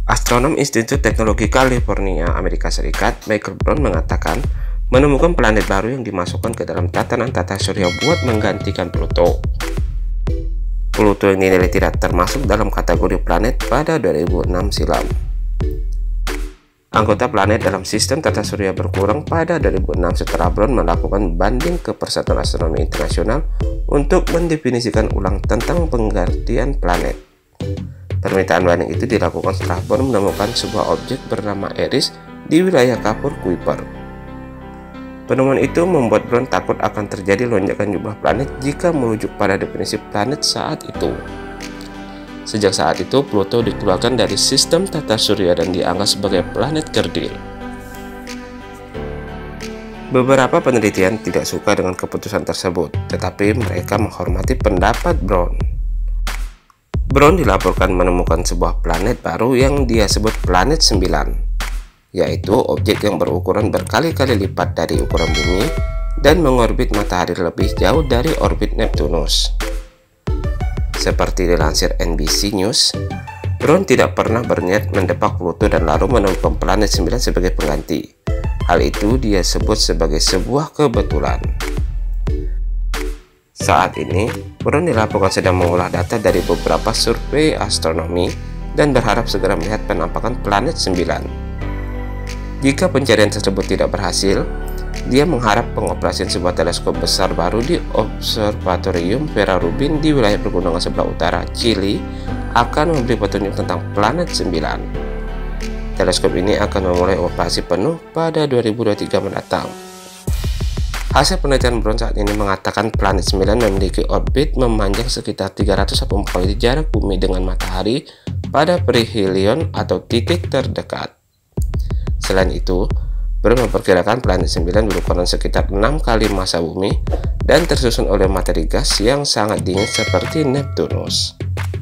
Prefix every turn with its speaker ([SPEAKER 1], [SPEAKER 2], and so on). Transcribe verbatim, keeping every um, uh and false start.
[SPEAKER 1] Astronom Institut Teknologi California, Amerika Serikat, Michael Brown mengatakan menemukan planet baru yang dimasukkan ke dalam tatanan tata surya buat menggantikan Pluto. Pluto yang dinilai tidak termasuk dalam kategori planet pada dua ribu enam silam. Anggota planet dalam sistem tata surya berkurang pada dua ribu enam setelah Brown melakukan banding ke Persatuan Astronomi Internasional untuk mendefinisikan ulang tentang penggantian planet. Permintaan banding itu dilakukan setelah Brown menemukan sebuah objek bernama Eris di wilayah Kapur Kuiper. Penemuan itu membuat Brown takut akan terjadi lonjakan jumlah planet jika merujuk pada definisi planet saat itu. Sejak saat itu, Pluto dikeluarkan dari sistem tata surya dan dianggap sebagai planet kerdil. Beberapa penelitian tidak suka dengan keputusan tersebut, tetapi mereka menghormati pendapat Brown. Brown dilaporkan menemukan sebuah planet baru yang dia sebut Planet sembilan, yaitu objek yang berukuran berkali-kali lipat dari ukuran bumi dan mengorbit matahari lebih jauh dari orbit Neptunus. Seperti dilansir N B C News, Brown tidak pernah berniat mendepak Pluto dan lalu menemukan Planet sembilan sebagai pengganti. Hal itu dia sebut sebagai sebuah kebetulan. Saat ini, Brown dilaporkan sedang mengolah data dari beberapa survei astronomi dan berharap segera melihat penampakan Planet sembilan. Jika pencarian tersebut tidak berhasil, dia mengharap pengoperasian sebuah teleskop besar baru di Observatorium Vera Rubin di wilayah pegunungan sebelah utara Chili akan memberi petunjuk tentang Planet sembilan. Teleskop ini akan memulai operasi penuh pada dua ribu dua puluh tiga mendatang. Hasil penelitian Brown saat ini mengatakan Planet sembilan memiliki orbit memanjang sekitar tiga ratus delapan puluh kali jarak bumi dengan matahari pada perihelion atau titik terdekat. Selain itu, Brown memperkirakan Planet sembilan berukuran sekitar enam kali massa bumi dan tersusun oleh materi gas yang sangat dingin seperti Neptunus.